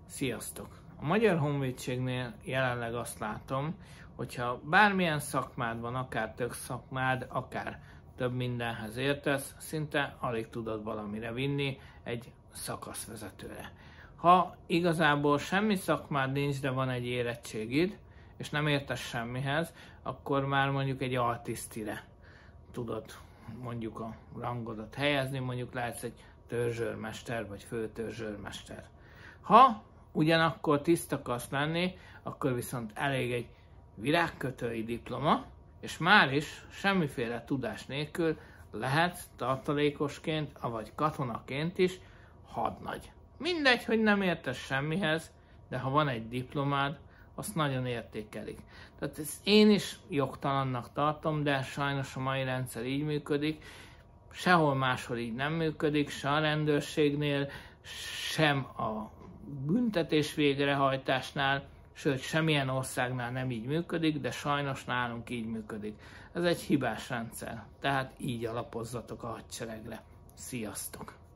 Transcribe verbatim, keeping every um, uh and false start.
Sziasztok! A Magyar Honvédségnél jelenleg azt látom, hogyha bármilyen szakmád van, akár tök szakmád, akár több mindenhez értesz, szinte alig tudod valamire vinni egy szakaszvezetőre. Ha igazából semmi szakmád nincs, de van egy érettségid, és nem értesz semmihez, akkor már mondjuk egy altisztire tudod mondjuk a rangodat helyezni, mondjuk lehetsz egy törzsőrmester vagy főtörzsőrmester. Ha ugyanakkor tiszt akarsz lenni, akkor viszont elég egy virágkötői diploma, és már is semmiféle tudás nélkül lehetsz tartalékosként, avagy katonaként is hadnagy. Mindegy, hogy nem értesz semmihez, de ha van egy diplomád, azt nagyon értékelik. Tehát ezt én is jogtalannak tartom, de sajnos a mai rendszer így működik. Sehol máshol így nem működik, se a rendőrségnél, sem a büntetés végrehajtásnál, sőt semmilyen országnál nem így működik, de sajnos nálunk így működik. Ez egy hibás rendszer, tehát így alapozzatok a hadseregre. Sziasztok!